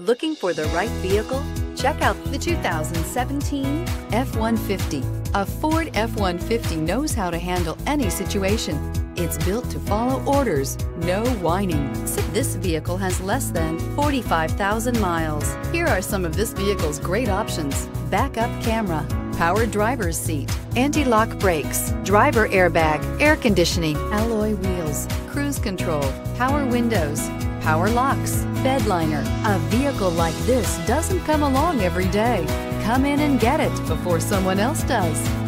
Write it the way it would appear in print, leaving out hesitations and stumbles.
Looking for the right vehicle? Check out the 2017 F-150. A Ford F-150 knows how to handle any situation. It's built to follow orders, no whining. This vehicle has less than 45,000 miles. Here are some of this vehicle's great options: backup camera, power driver's seat, anti-lock brakes, driver airbag, air conditioning, alloy wheels, cruise control, power windows, power locks, bed liner. A vehicle like this doesn't come along every day. Come in and get it before someone else does.